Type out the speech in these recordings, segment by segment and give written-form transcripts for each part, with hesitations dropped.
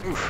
Oof.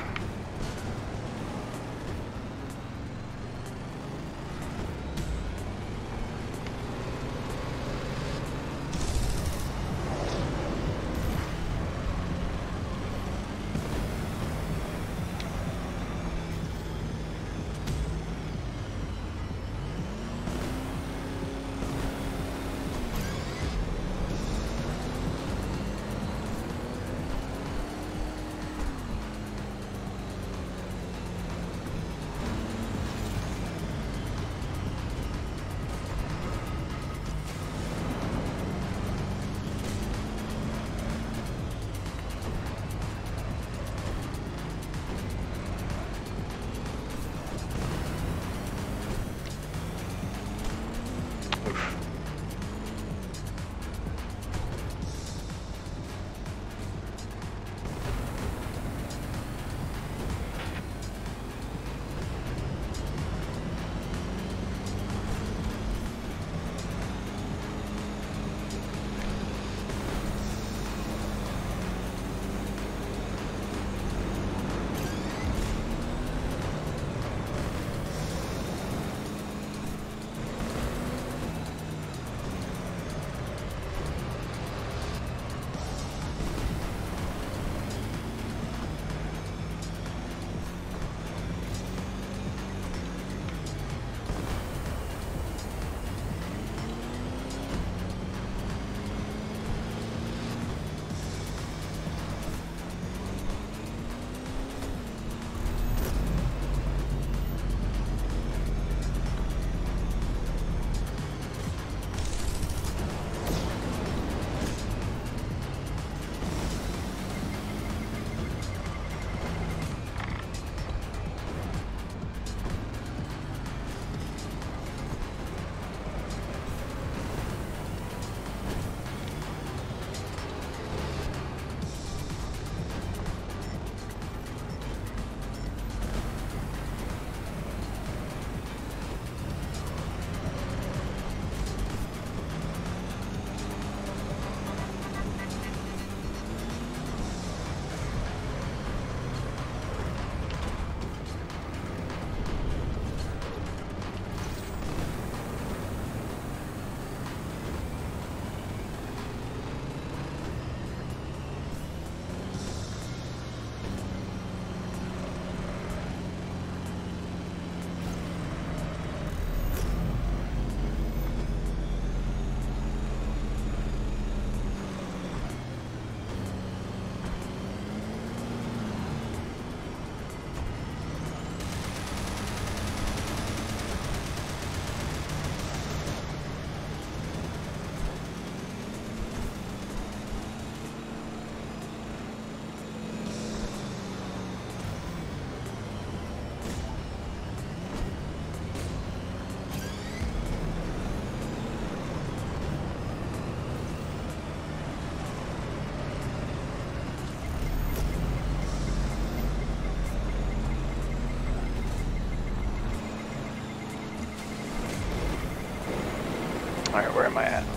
Alright, where am I at?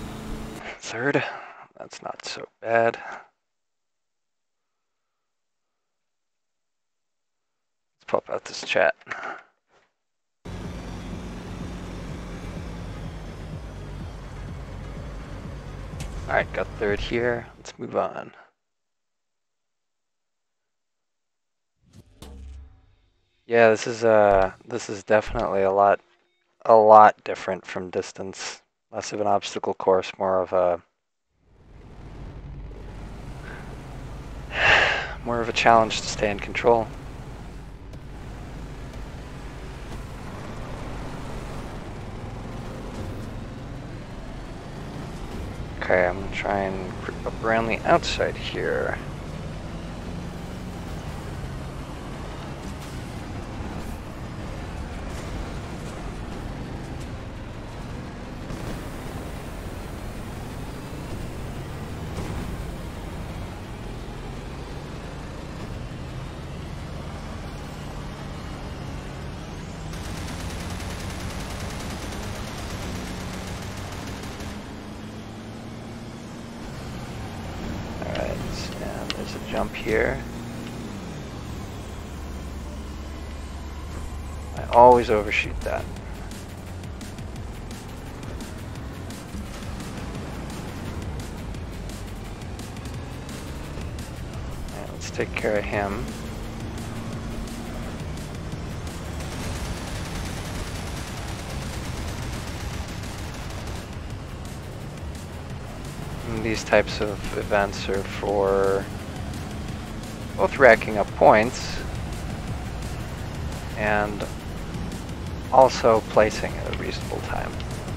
Third? That's not so bad. Let's pop out this chat. Alright, got third here. Let's move on. Yeah, this is definitely a lot different from distance. Less of an obstacle course, more of a challenge to stay in control. Okay, I'm gonna try and creep up around the outside here. Jump here. Always overshoot that. Alright, let's take care of him. And these types of events are for both racking up points and also placing at a reasonable time.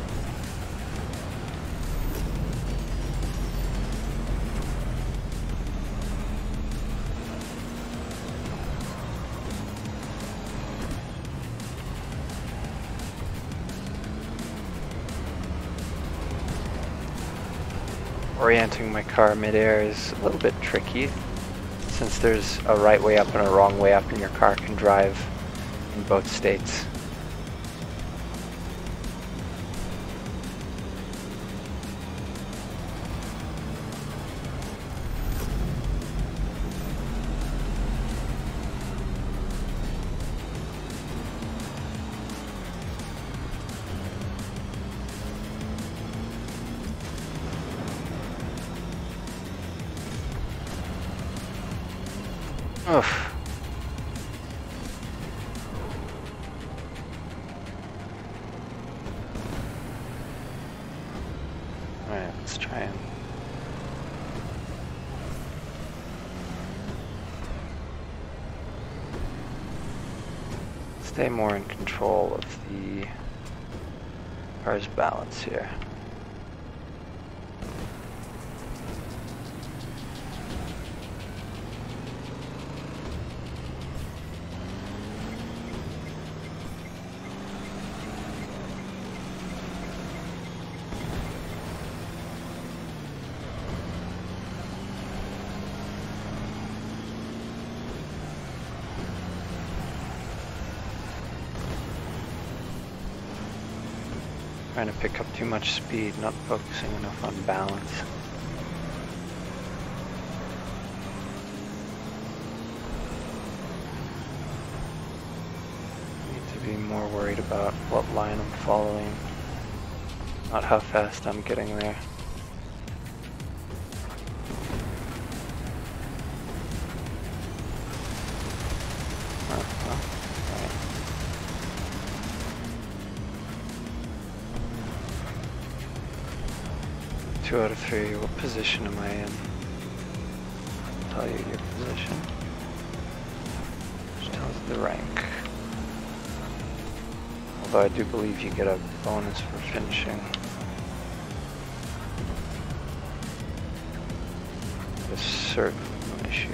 Orienting my car midair is a little bit tricky, since there's a right way up and a wrong way up, and your car can drive in both states. Oof. Alright, let's try and stay more in control of the car's balance here. Trying to pick up too much speed, not focusing enough on balance. Need to be more worried about what line I'm following, not how fast I'm getting there. Well, 2 out of 3, what position am I in? I'll tell you your position. Which tells you the rank. Although I do believe you get a bonus for finishing. A certain issue.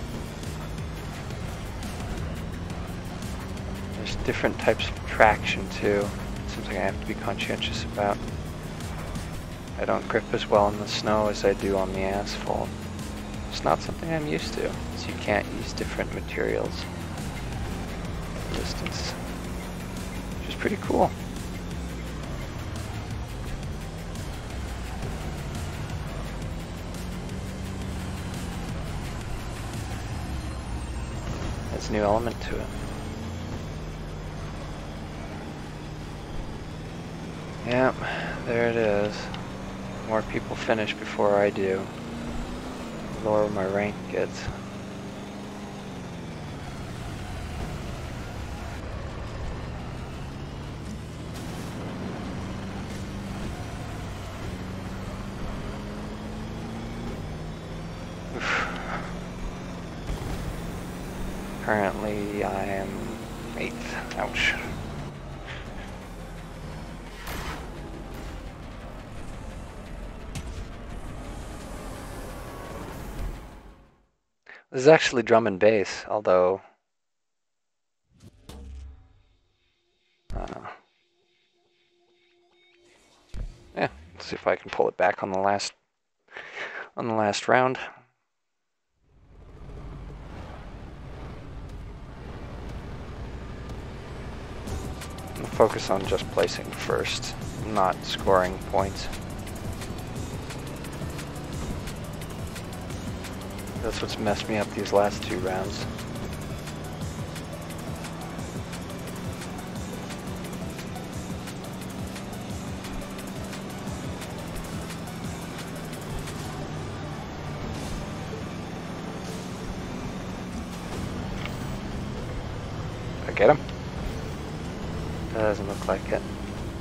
There's different types of traction too. Something I have to be conscientious about. I don't grip as well in the snow as I do on the asphalt. It's not something I'm used to, so you can't use different materials for distance, which is pretty cool. Adds a new element to it. Yep, there it is. More people finish before I do, the lower my rank gets. Oof. Currently I am 8th. Ouch. This is actually drum and bass, although yeah, let's see if I can pull it back on the last round. I'm gonna focus on just placing first, not scoring points. That's what's messed me up these last 2 rounds. get him? Doesn't look like it.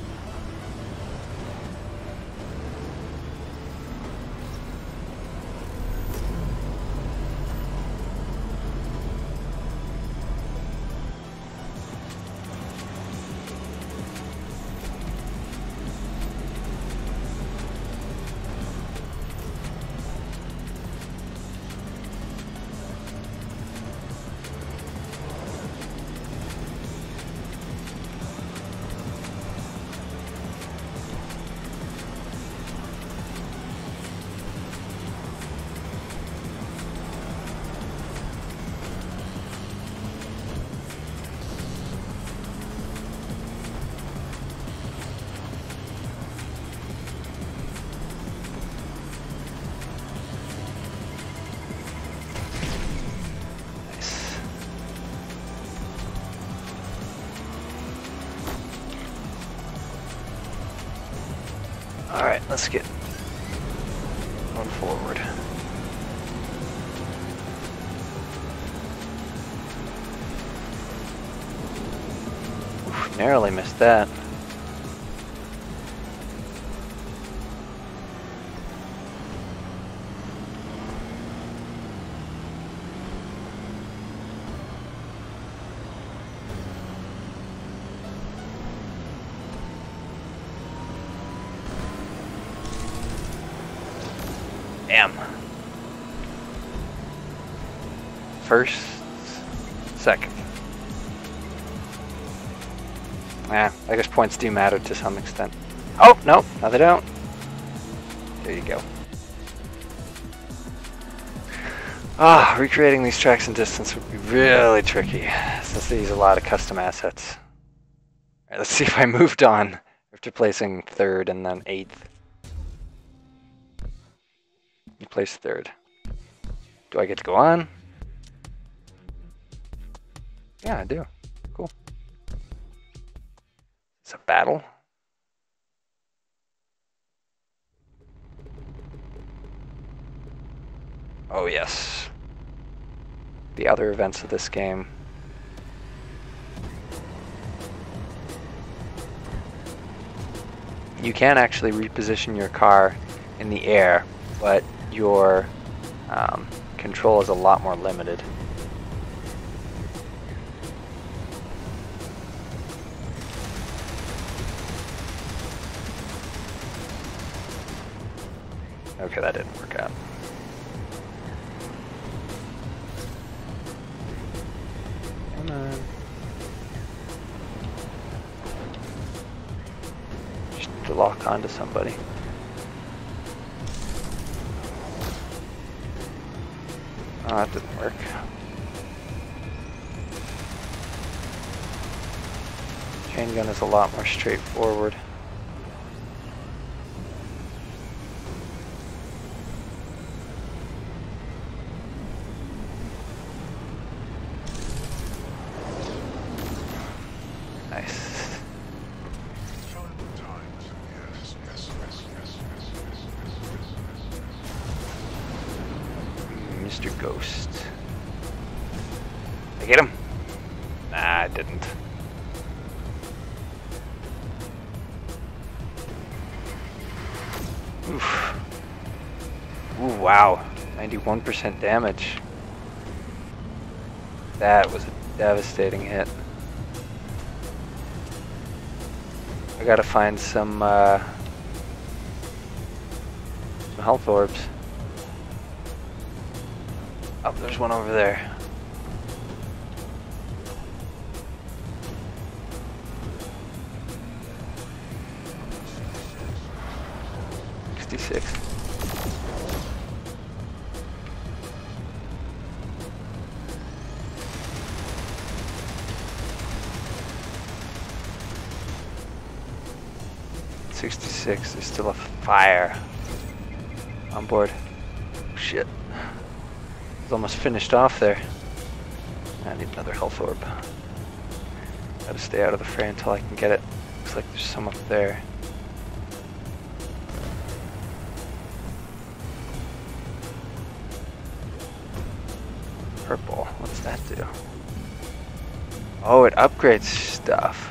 Alright, let's get going forward. Oof, narrowly missed that. Damn. First, second. I guess points do matter to some extent. Oh, no, no they don't. There you go. Recreating these tracks and distance would be really tricky, since they use a lot of custom assets. Alright, let's see if I moved on after placing 3rd and then 8th. You place 3rd. Do I get to go on? Yeah, I do. Cool. It's a battle. Oh yes. The other events of this game. You can actually reposition your car in the air, but your control is a lot more limited. Okay, that didn't work out. Come on. Just to lock onto somebody. Oh, that didn't work. Chain gun is a lot more straightforward. Nice. Mr. Ghost. I get him? Nah, I didn't. Oof. Ooh, wow. 91% damage. That was a devastating hit. I gotta find some health orbs. Oh, there's one over there. $66. There's still a fire on board. Shit. It's almost finished off there. I need another health orb. Gotta stay out of the fray until I can get it. Looks like there's some up there. Purple, what's that do? Oh, it upgrades stuff.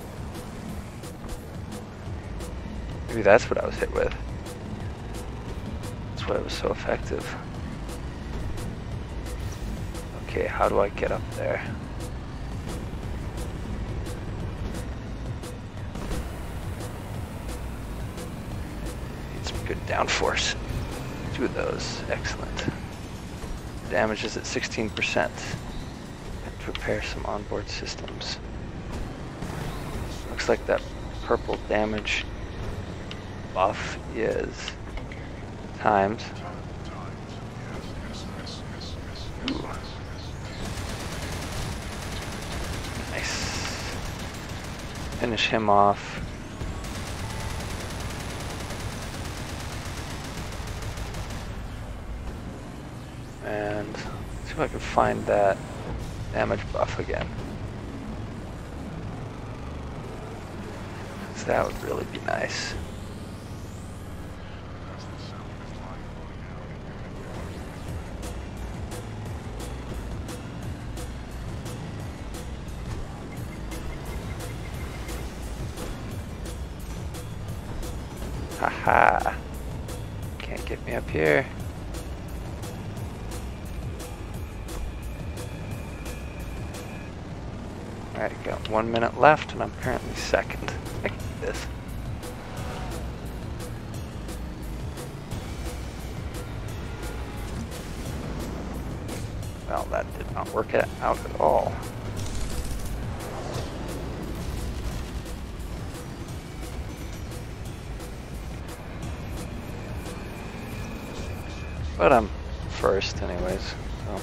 Maybe that's what I was hit with. That's why it was so effective. Okay, how do I get up there? Need some good downforce. 2 of those. Excellent. Damage is at 16%. Have to repair some onboard systems. Looks like that purple damage buff is times. Ooh. Nice. Finish him off. And see if I can find that damage buff again. So that would really be nice. Haha. Can't get me up here. Alright, got 1 minute left and I'm currently second. I can do this. Well, that did not work out at all. But I'm first anyways, so.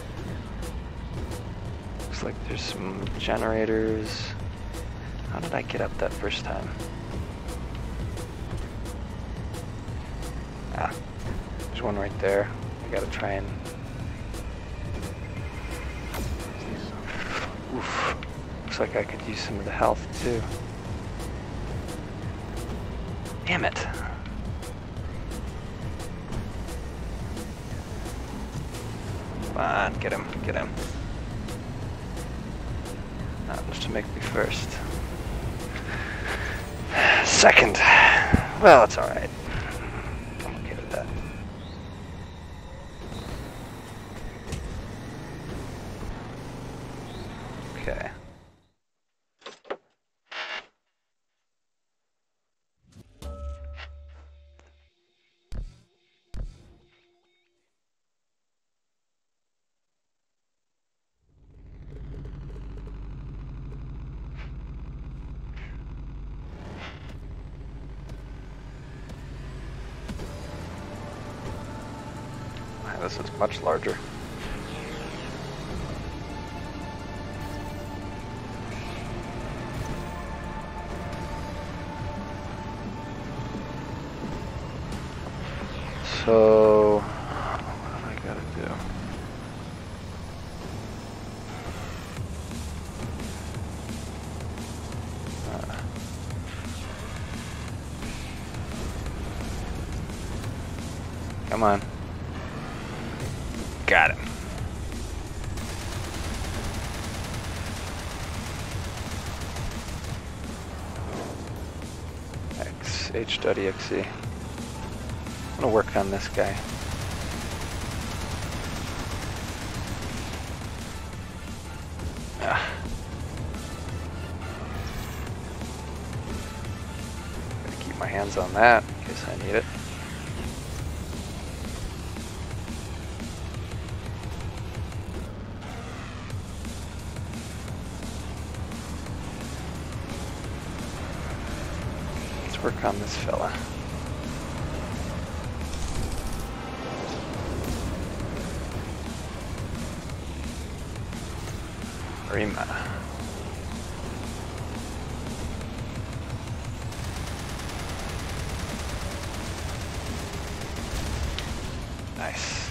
Looks like there's some generators. How did I get up that first time? Ah, there's one right there. I gotta try and... Oof. Looks like I could use some of the health too. Damn it. Come on, get him, get him. Not much to make me first. Second. Well, it's alright. I'm okay with that. Okay. This is much larger. So, what do I gotta do? Come on. Got him. H.exe. I'm gonna work on this guy. Ah. Gotta keep my hands on that in case I need it. Work on this fella. Rima. Nice.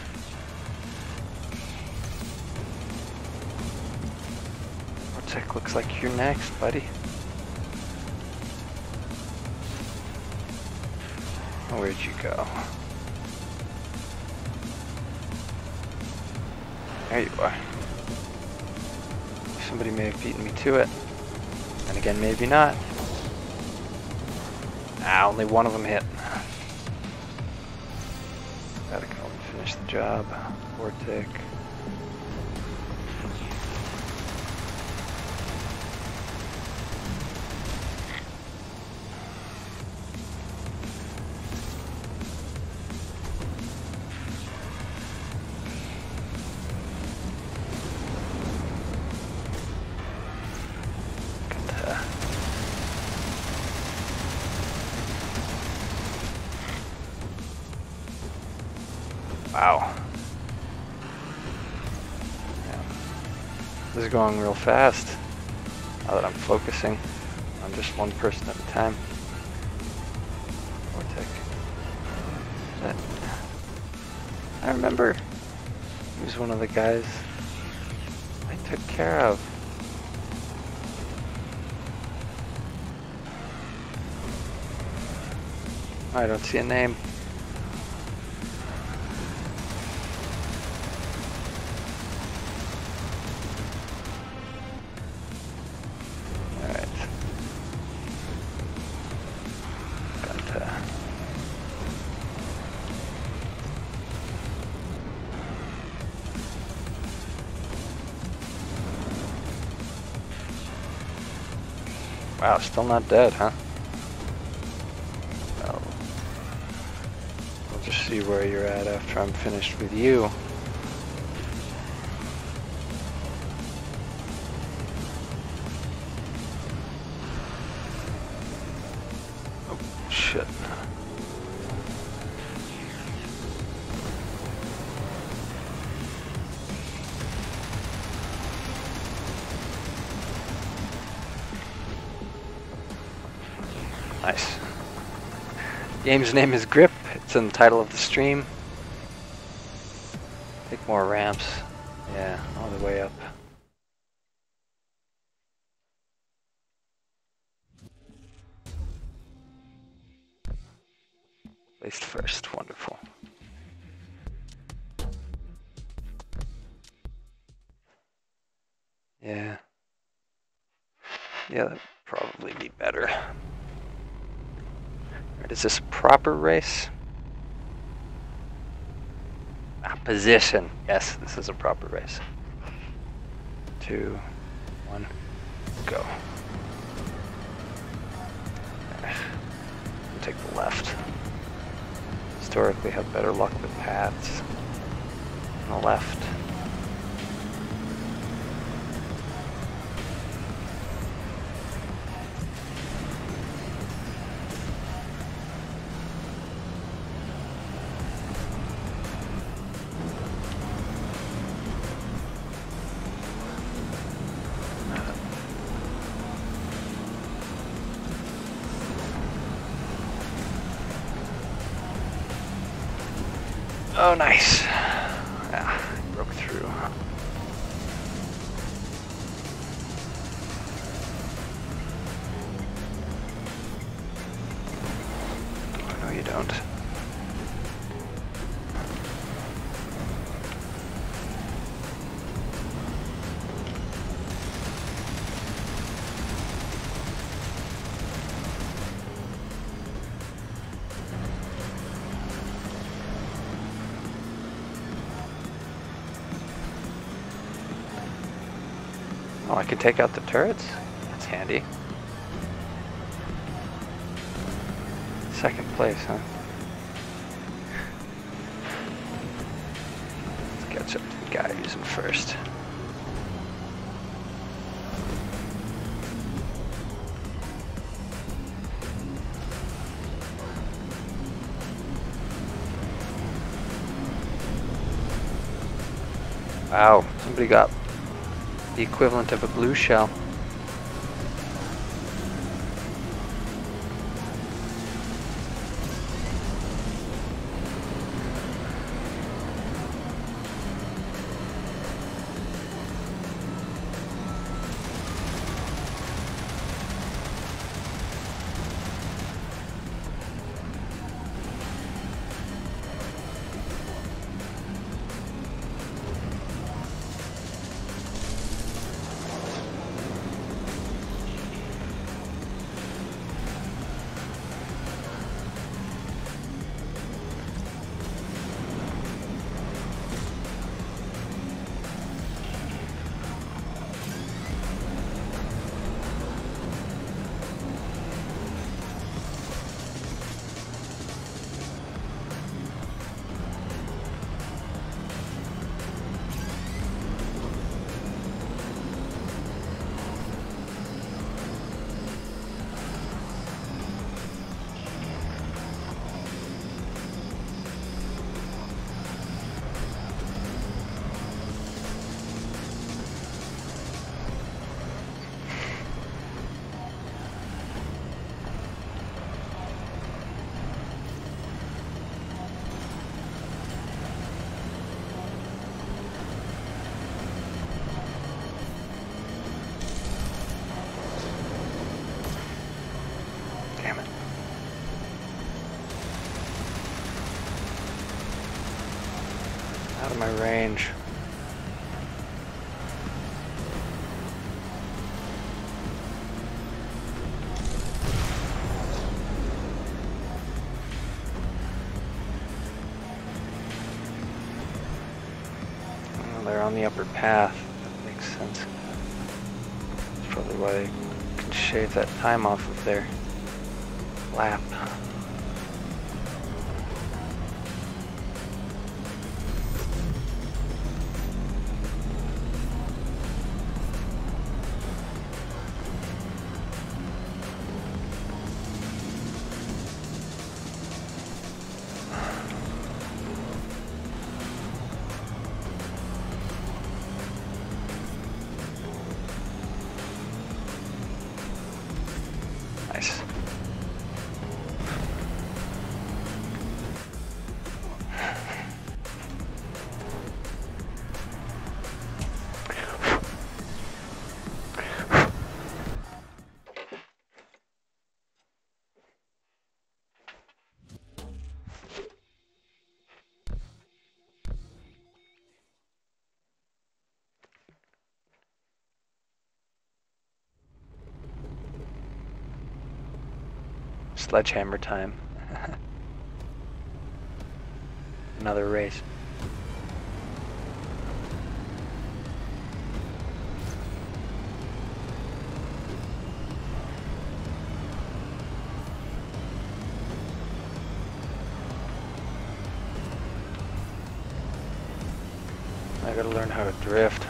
Vortek looks like you're next, buddy. Where'd you go? There you are. somebody may have beaten me to it. And again, maybe not. Ah, only one of them hit. Gotta go and finish the job. Vortic. Wow. Yeah. This is going real fast now that I'm focusing on just one person at a time. Vortic. I remember he was one of the guys I took care of. I don't see a name. Wow, still not dead, huh? Well, we'll just see where you're at after I'm finished with you. Oh, shit. Nice. Game's name is Grip. It's in the title of the stream. Take more ramps. Yeah, all the way up. Placed first. Wonderful. Yeah. Yeah, that'd probably be better. Is this a proper race? Ah, position. Yes, this is a proper race. 2, 1, go. Take the left. Historically have better luck with paths on the left. Oh, nice. Yeah, broke through. No, you don't. Oh, I can take out the turrets? That's handy. Second place, huh? Let's catch up to the guy who's in first. Wow, somebody got the equivalent of a blue shell. Out of my range. Oh, they're on the upper path. That makes sense. That's probably why they can shave that time off of their lap. Nice. Sledgehammer time. Another race. I gotta learn how to drift.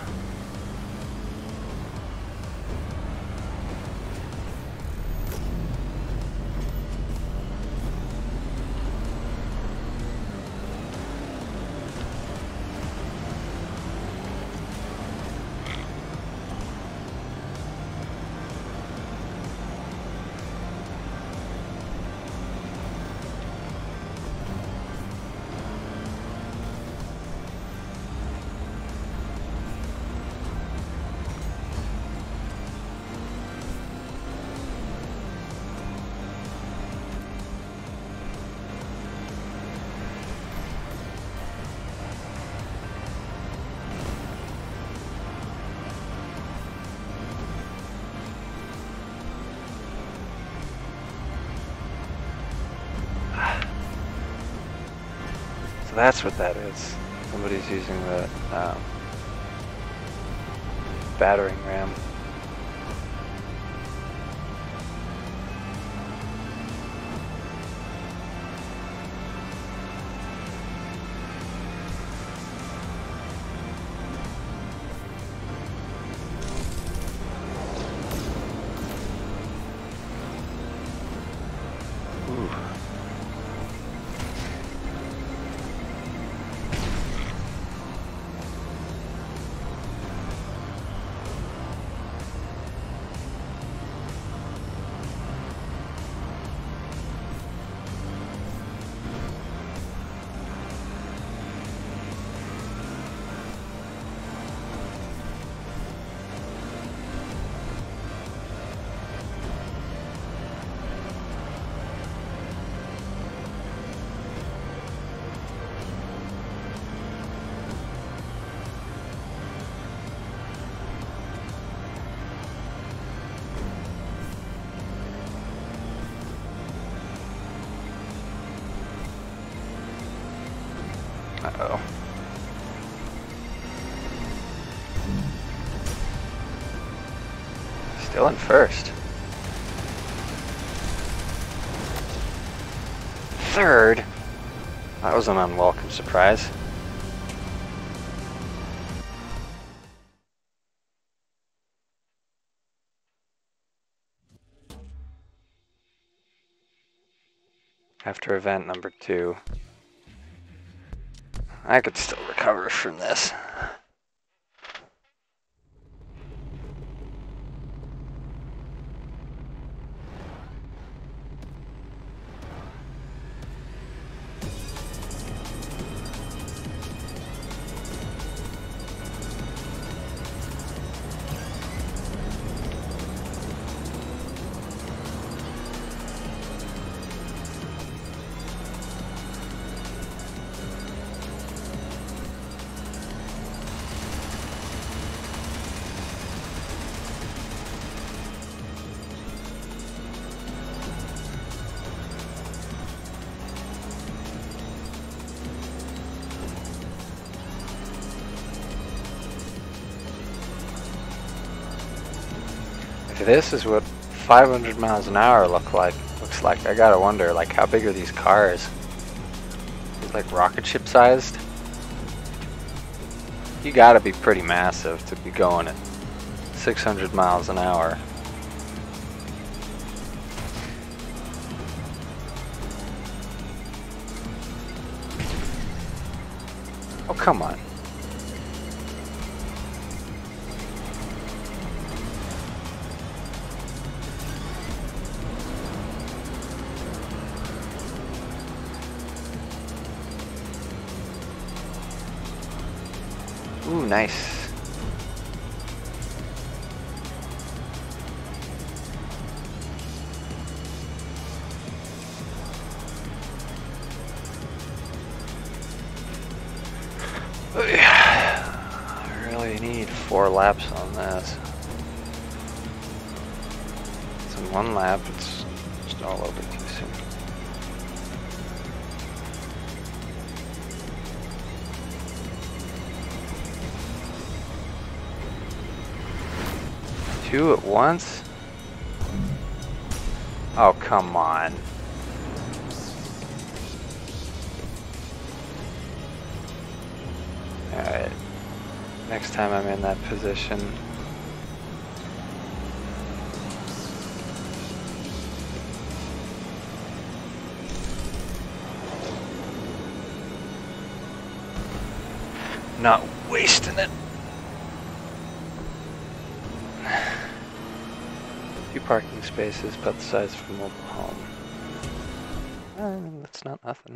So that's what that is. Somebody's using the battering ram. Uh-oh. Still in first. Third? That was an unwelcome surprise. After event number 2. I could still recover from this. this is what 500 miles an hour looks like. I gotta wonder, like, how big are these cars? Like rocket ship sized? You gotta be pretty massive to be going at 600 miles an hour. Oh, come on. Ooh, nice. I really need 4 laps on this. It's in 1 lap, it's just all over too soon. Two at once? Oh, come on. Alright. Next time I'm in that position. Not wasting it. Few parking spaces, about the size of a mobile home. I mean, that's not nothing.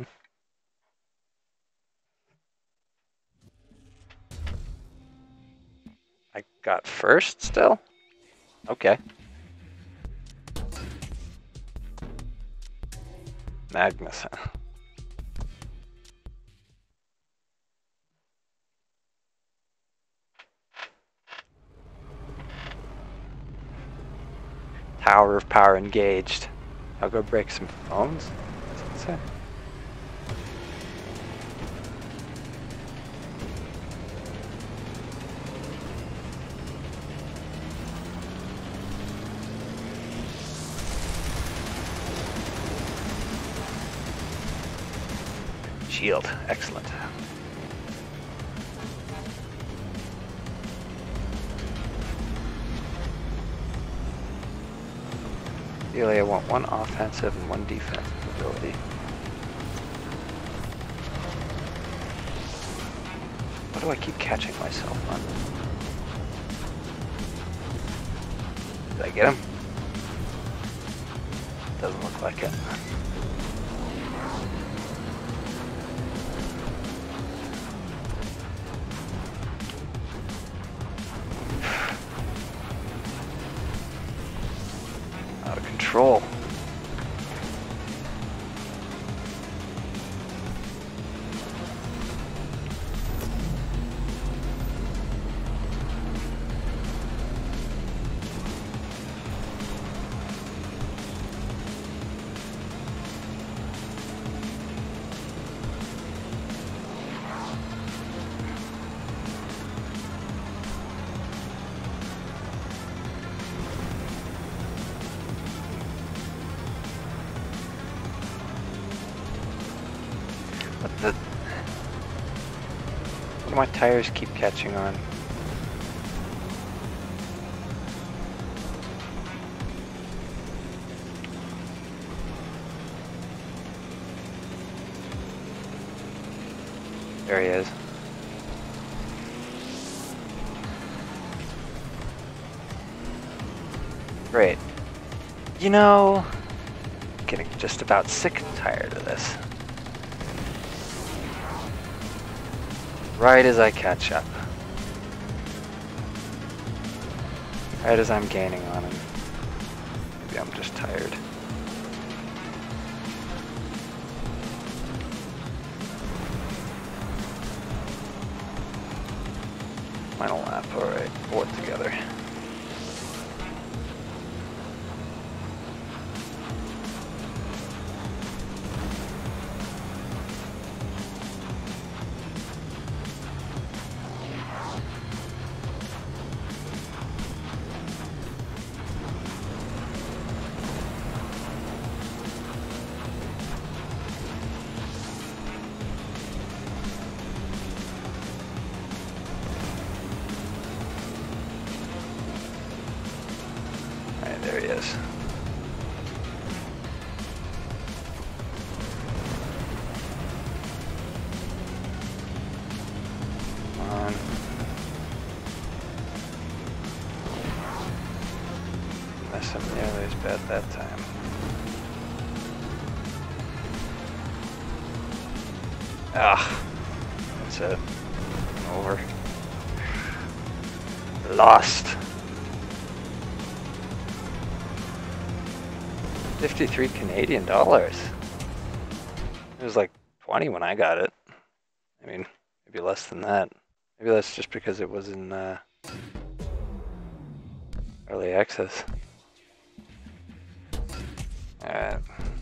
I got first still? Okay. Magnussen. Tower of power engaged. I'll go break some phones. What's that say? Shield, excellent. Really, I want 1 offensive and 1 defensive ability. What do I keep catching myself on? Did I get him? Doesn't look like it. Out of control. What do my tires keep catching on? There he is. Great. You know, I'm getting just about sick and tired of this. Right as I catch up. Right as I'm gaining on him. Maybe I'm just tired. Final lap, alright. 4th together. is. Come on. Mess up nearly as bad that time. Ah, that's it. Over. Lost. 53 Canadian dollars. It was like 20 when I got it. I mean, maybe less than that. Maybe that's just because it was in early access. Alright.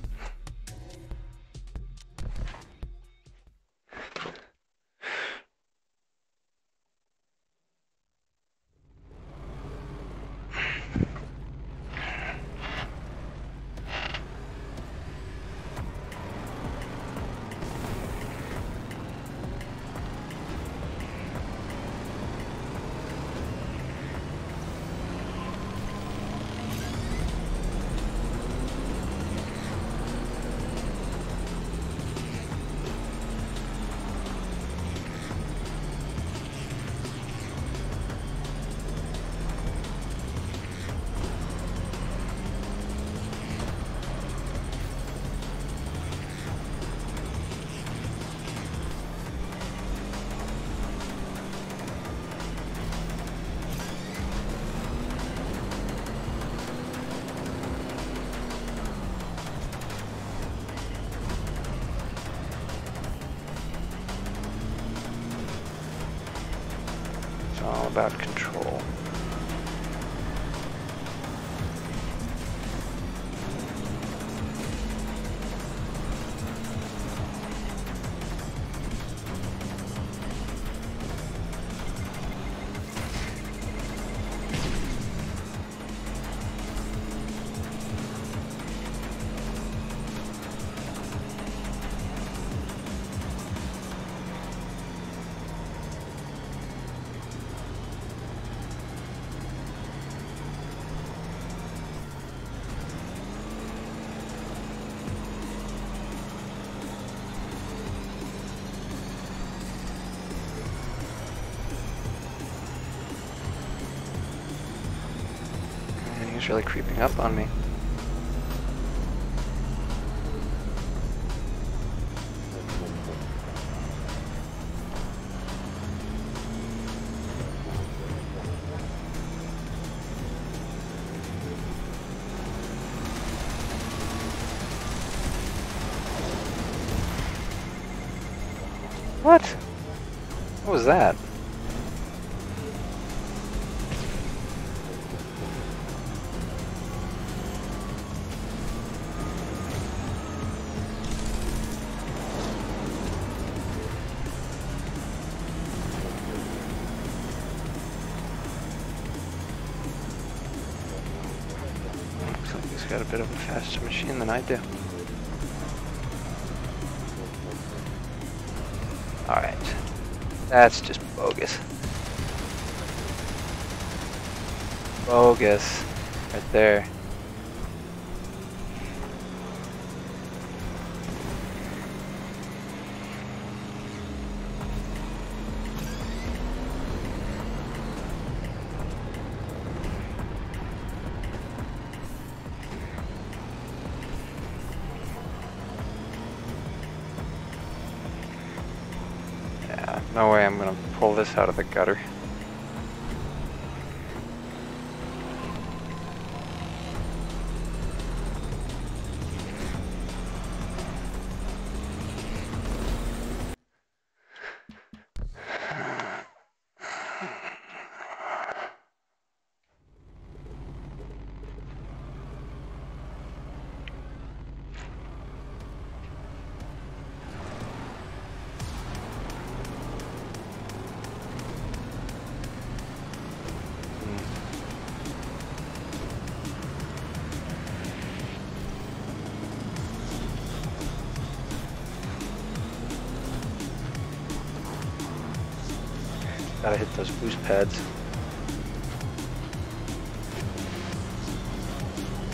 All about control. He's really creeping up on me. What? What was that? He's got a bit of a faster machine than I do. Alright. That's just bogus. Bogus. Right there. No way I'm gonna pull this out of the gutter. Gotta hit those boost pads.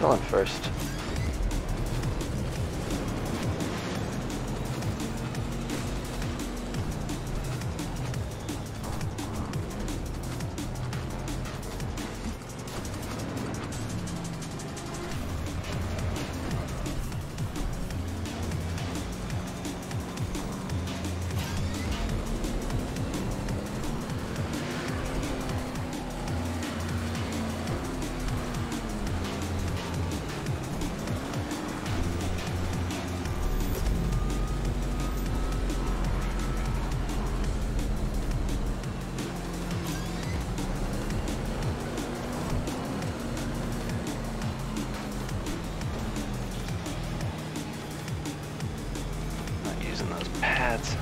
Chilling first. Pads.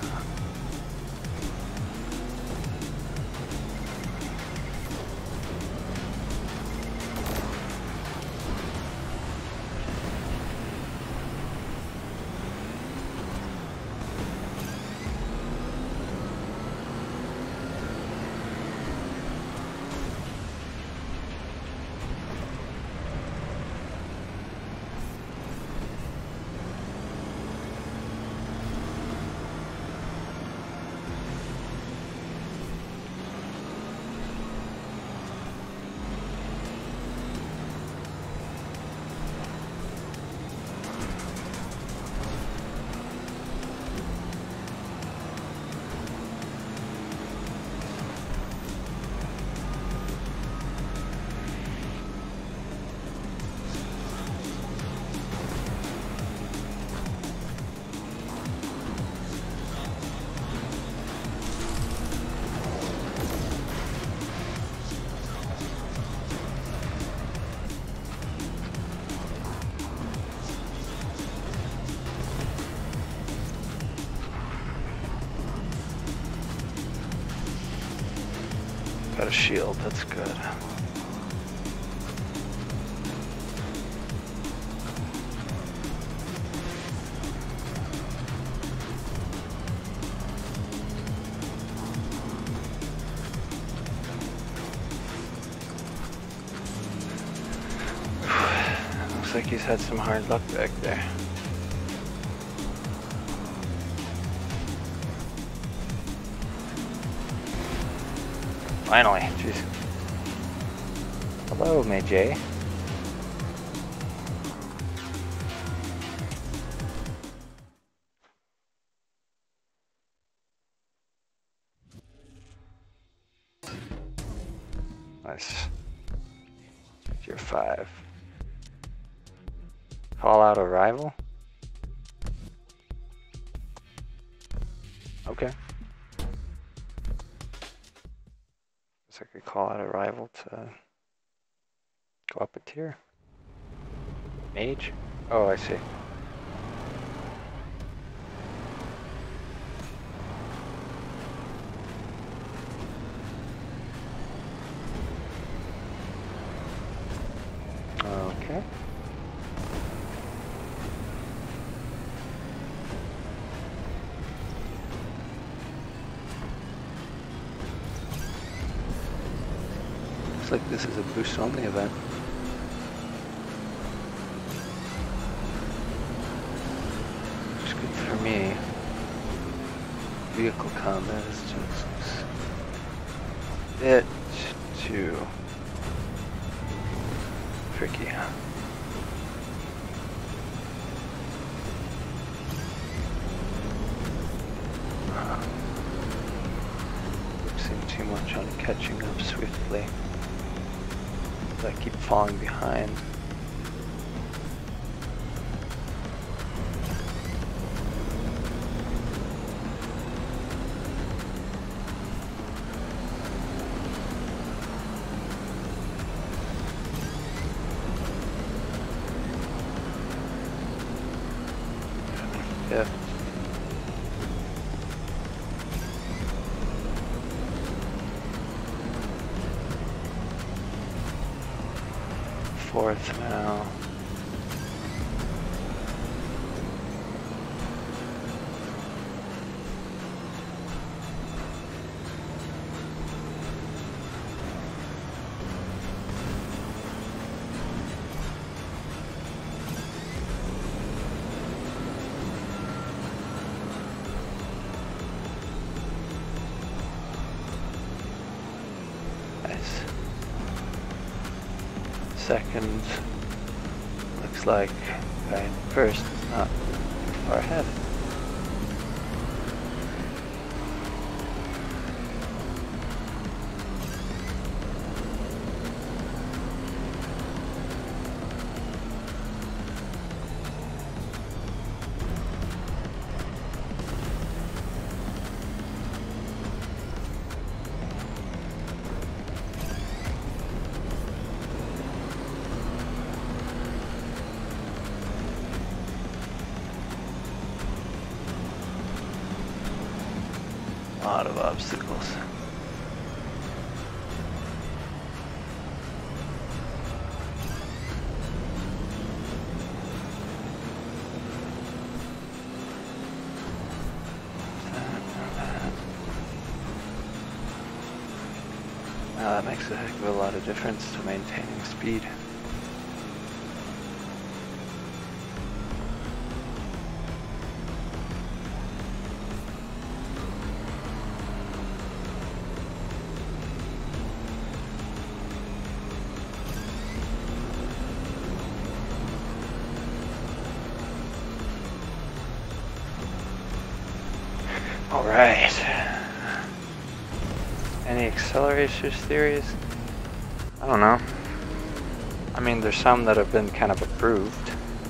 Got a shield, that's good. Looks like he's had some hard luck back there. Finally, jeez. Hello, May J. Nice. Tier 5. Call out a rival? Okay. I could call out a rival to go up a tier. Mage? Oh, I see. Okay. Looks like this is a boost only event. Which is good for me. Vehicle combat is just a bit too tricky. Focusing too much on catching up swiftly. I keep falling behind. Yeah. Fourth now. race. Second looks like guy in first is not far ahead. A lot of obstacles. Now that makes a heck of a lot of difference to maintaining speed. All right. Any accelerators theories? I don't know. I mean, there's some that have been kind of approved,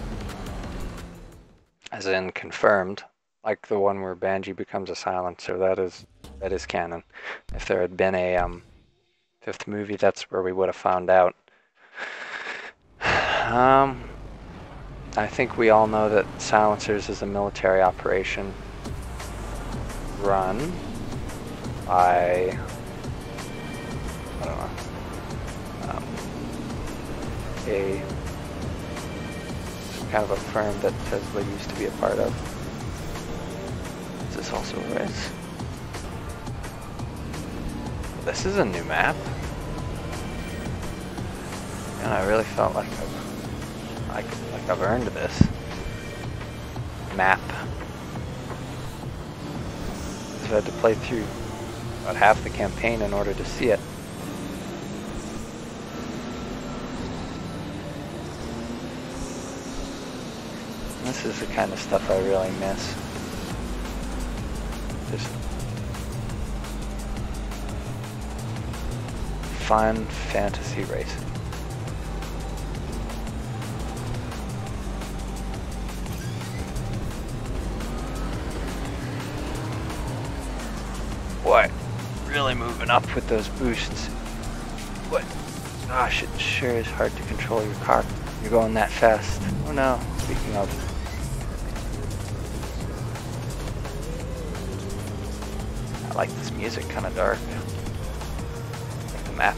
as in confirmed, like the one where Banji becomes a silencer. That is canon. If there had been a fifth movie, that's where we would have found out. I think we all know that silencers is a military operation run by, I don't know, some kind of a firm that Tesla used to be a part of. Is this also a race? This is a new map. And I really felt like I've earned this map. So I had to play through about half the campaign in order to see it. This is the kind of stuff I really miss. Just fun fantasy racing. Boy, really moving up with those boosts. What? Gosh, it sure is hard to control your car. You're going that fast. Oh no, speaking of. I like this music, kind of dark. Like the map.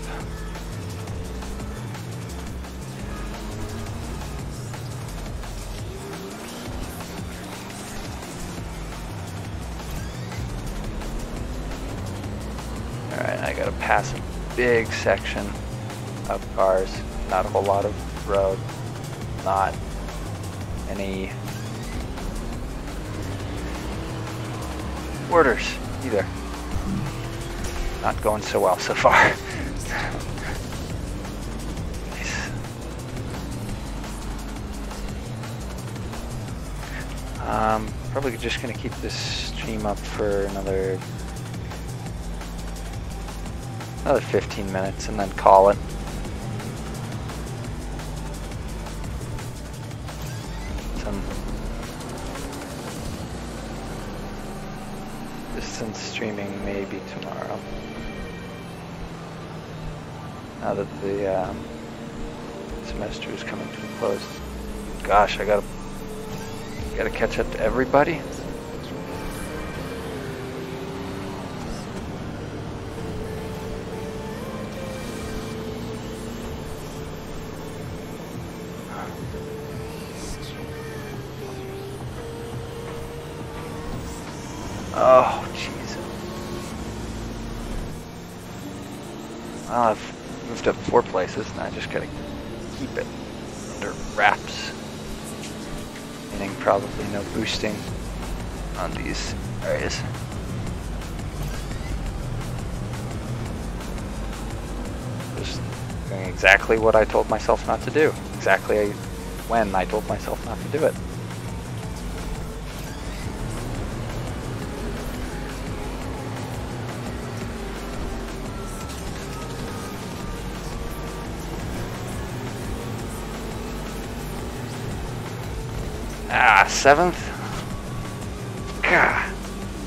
Alright, I gotta pass a big section of cars. Not a whole lot of road. Not any orders either. Not going so well so far. Nice. Probably just gonna keep this stream up for another 15 minutes and then call it. Some distance streaming maybe tomorrow. Now that the semester is coming to a close. Gosh, I gotta catch up to everybody. Oh, jeez. Well, I've moved up 4 places, and I just gotta keep it under wraps. Meaning probably no boosting on these areas. Doing exactly what I told myself not to do. Exactly when I told myself not to do it. Ah, 7th? God.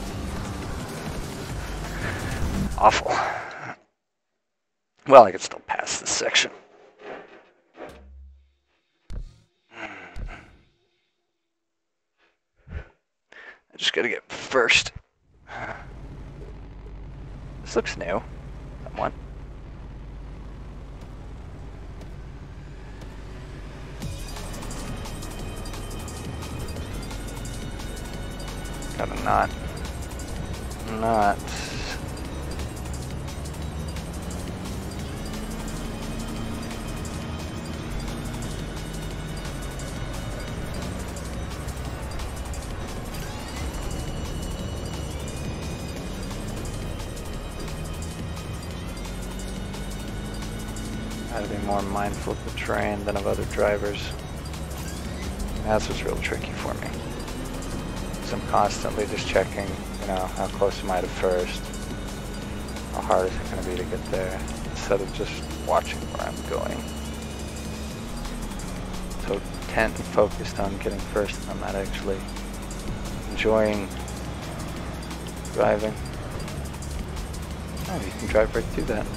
Awful. Well, I could still pass this section. I just gotta get first. This looks new. Somewhat. Gotta not. Gotta be more mindful of the terrain than of other drivers. That's what's real tricky for me. So I'm constantly just checking, you know, how close am I to first? How hard is it going to be to get there? Instead of just watching where I'm going. So intent and focused on getting first, and I'm not actually enjoying driving. Oh, you can drive right through that.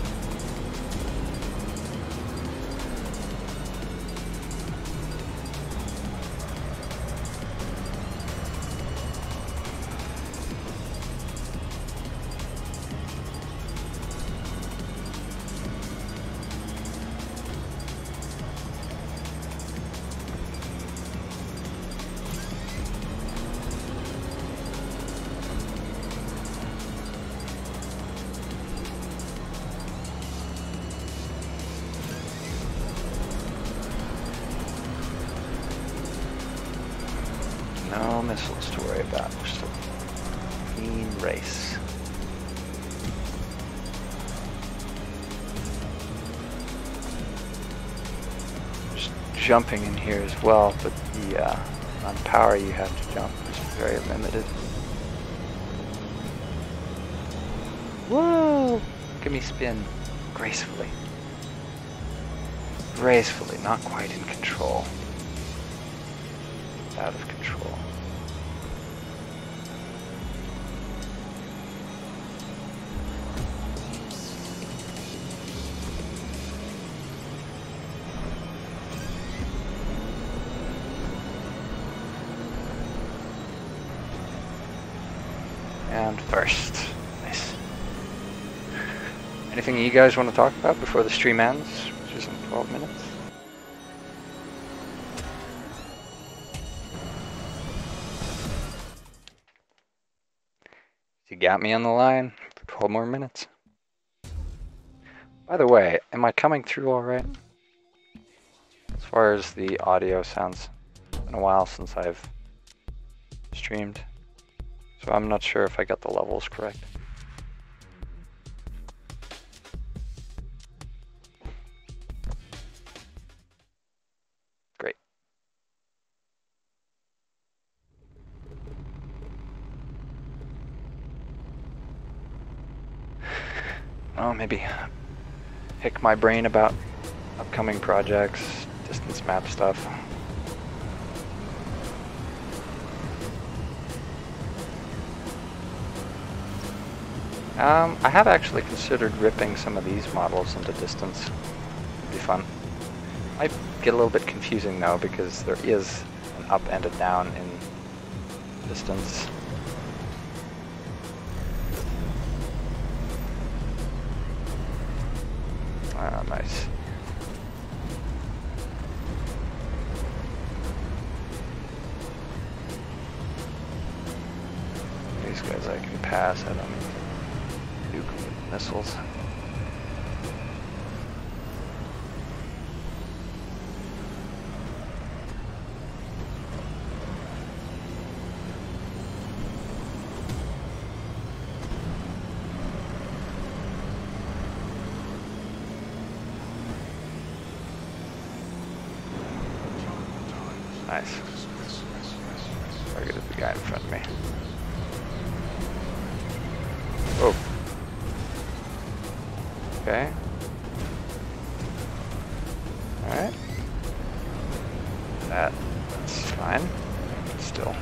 No missiles to worry about. We're still clean race. Just jumping in here as well, but the amount of power you have to jump is very limited. Whoa! Look at me spin gracefully. Gracefully, not quite in control. Out of control. And first. Nice. Anything you guys want to talk about before the stream ends, which is in 12 minutes? You got me on the line for 12 more minutes. By the way, am I coming through all right? As far as the audio sounds, it's been a while since I've streamed, so I'm not sure if I got the levels correct. Great. Oh, maybe pick my brain about upcoming projects, distance map stuff. I have actually considered ripping some of these models into distance. It'd be fun. Might get a little bit confusing though, because there is an up and a down in distance. Ah, nice. These guys I can pass, I don't need to nuke them with missiles. Nice. Targeted the guy in front of me. Oh. Okay. Alright. That's fine. Still.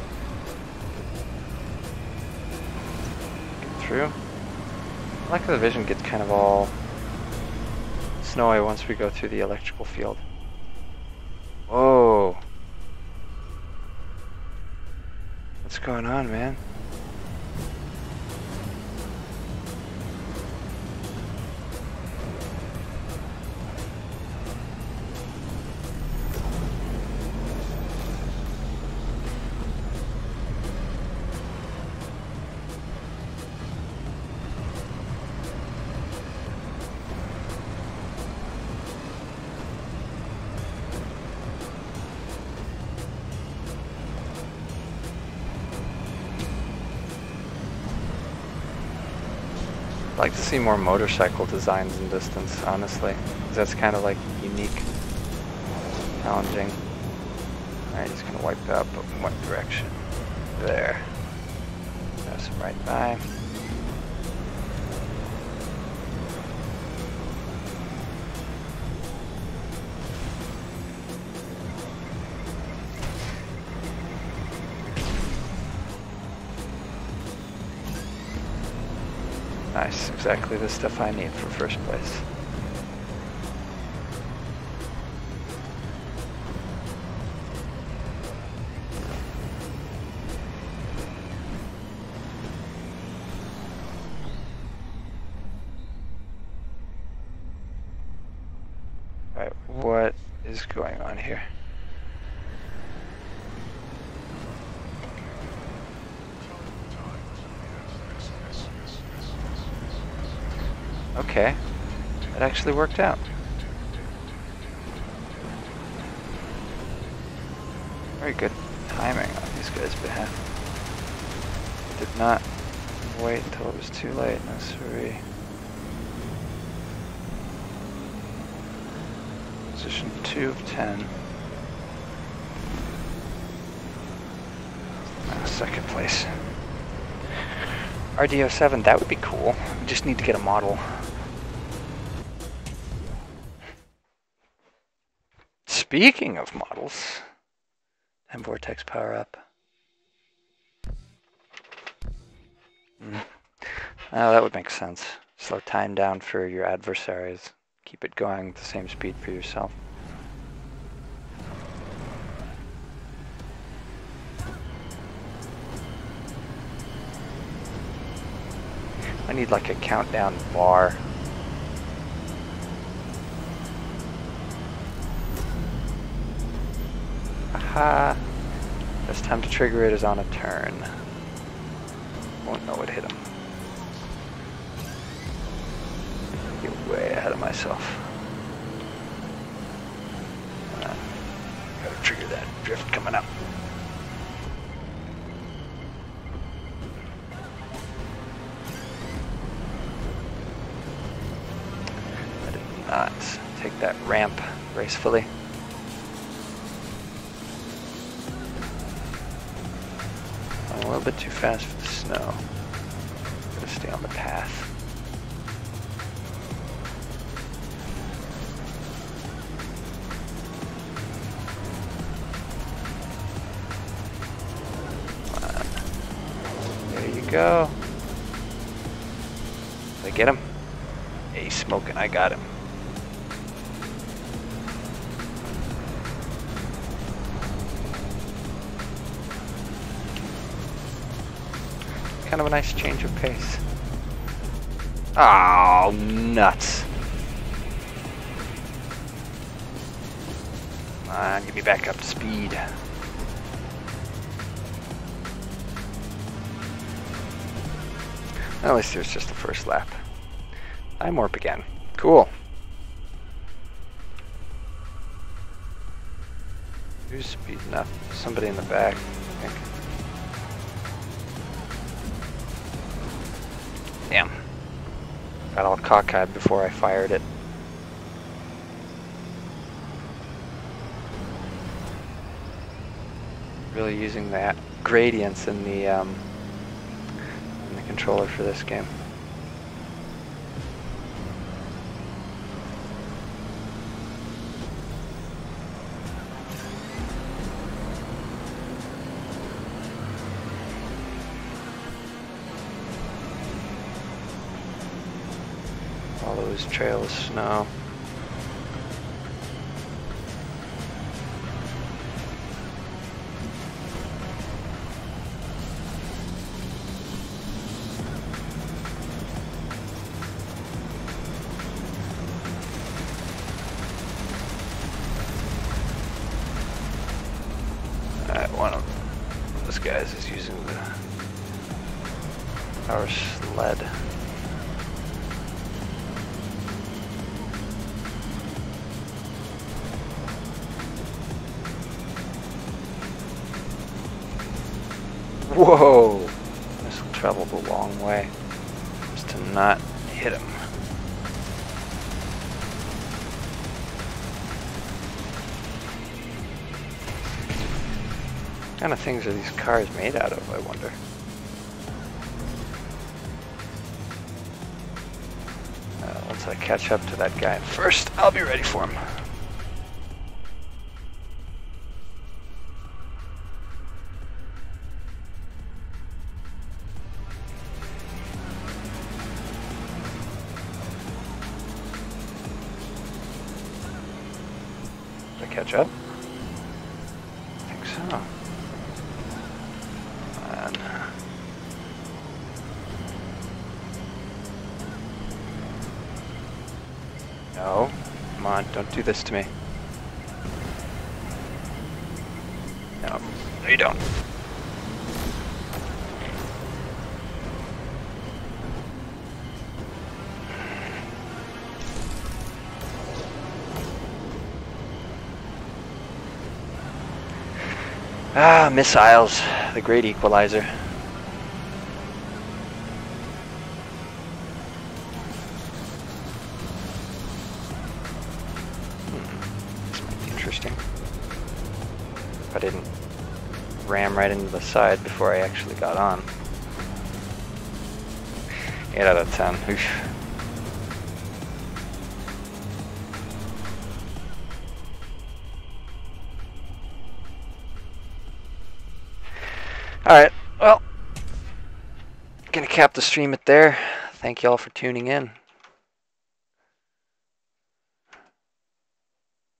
Get through. I like how the vision gets kind of all snowy once we go through the electrical field. Whoa. What's going on, man? I'd like to see more motorcycle designs in distance, honestly. 'Cause that's kind of like unique, challenging. Alright, he's gonna wipe out, but in what direction? There. Pass him right by. Nice, exactly the stuff I need for first place. Alright, what is going on here? Okay, that actually worked out. Very good timing on these guys' behalf. Did not wait until it was too late. No, sorry. Position 2 of 10. Second place. RD-07, that would be cool. We just need to get a model. Speaking of models, and Vortex power up. Oh, that would make sense. Slow time down for your adversaries. Keep it going at the same speed for yourself. I need like a countdown bar. Aha! Best time to trigger it is on a turn. Won't know what hit him. Get way ahead of myself. Gotta trigger that drift coming up. I did not take that ramp gracefully. I'm a little bit too fast for the snow. Gotta stay on the path. There you go. Did I get him? Yeah, he's smoking. I got him. Kind of a nice change of pace. Oh, nuts. Come on, get me back up to speed. At least there's just the first lap. Time warp again. Cool. Who's speeding up? Somebody in the back, I think. Damn. Got all cockeyed before I fired it. Really using that gradients in the controller for this game. Follow his trail of snow. One of those guys is using the power sled. Whoa! This will travel the long way just to not hit him. What kind of things are these cars made out of, I wonder? Once I catch up to that guy first, I'll be ready for him. Did I catch up? I think so. No, come on, don't do this to me. No, no you don't. Ah, missiles, the great equalizer. This might be interesting. If I didn't ram right into the side before I actually got on. 8 out of 10. Oof. Alright, well, gonna cap the stream at there. Thank y'all for tuning in.